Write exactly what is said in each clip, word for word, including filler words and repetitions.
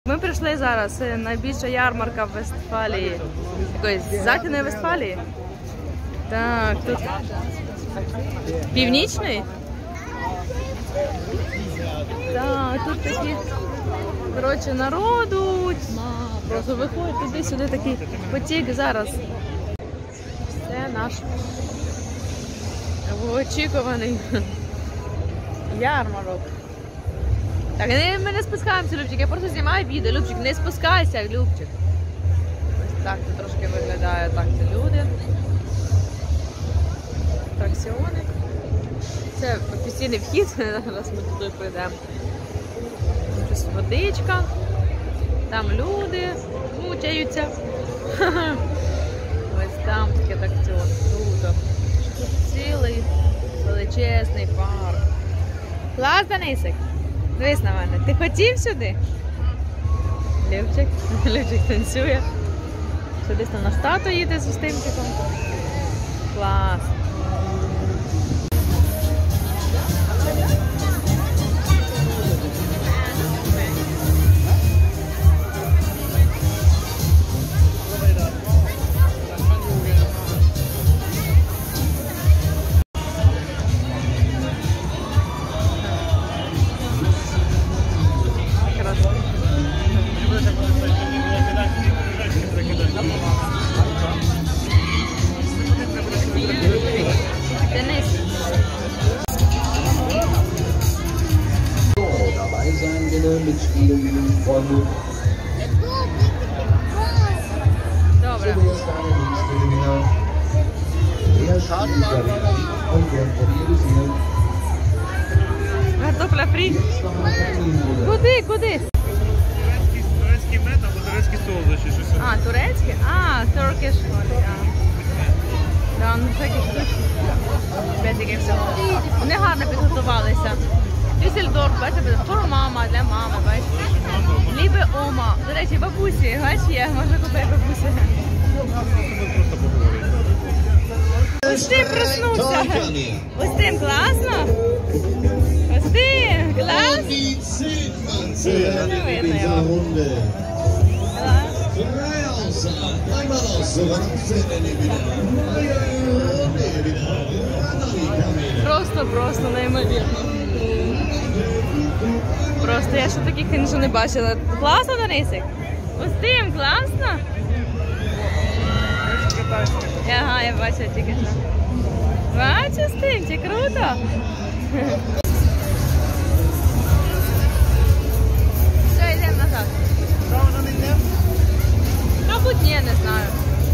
Ми прийшли зараз, найбільша ярмарка в Вестфалії, якоїсь Західної Вестфалії. Так, тут Північний? Так, тут такі, коротше, народу, просто виходить туди-сюди такий потік зараз. Це наш очікуваний ярмарок. Так, ми не спускаємося, Любчик, я просто знімаю відео. Любчик, не спускайся, Любчик. Ось так це трошки виглядає, так це люди. Атракціони. Це офіційний вхід, зараз ми туди прийдемо. Щось водичка, там люди мучаються. Ось там такий атракціон, круто. Тут цілий величезний парк. Клас, Денисик? Дивись на мене. Ти хотів сюди? Любчик, Любчик танцює. Що десь там на штату їде з Устимчиком. Клас. Добре. Картопля фрі. Куди, куди? Турецький мед або турецький соус, чи щось. А, турецький? А, Turkish honey, а. Да, ну всякі штучки. П'ятики всього. Вони гарно підготувалися. Дюссельдорф, бачите, формама для мами, бачите. Лібе ома. До речі, бабусі, бачите, я можу купити бабусі. Устим проснувся. Устим, класно? Устим, клас? Не видно його. Просто, просто неймовірно. Просто я ще таких, звісно, не бачила. Класно, Денисик? Устим, класно? Ага, я бачила тільки що. Бачу, Устимчик, круто! Все, йдемо назад. Правильно не йдемо? Мабуть, ні, не знаю.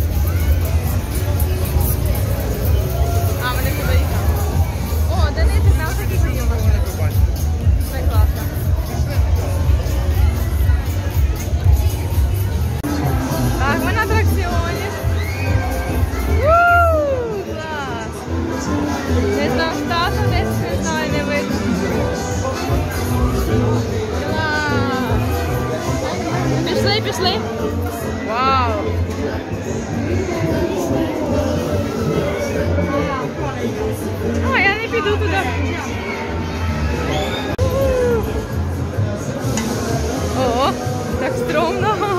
А, мене куди їхали. О, Денисик, нам такі сидів машини. Це класно. Так, ми на атракціоні. Ууу, клас! Десь там штату, десь, не знаю, не видно. Клас! Пішли, пішли. Вау! О, я не піду туди. О, так стрьомно.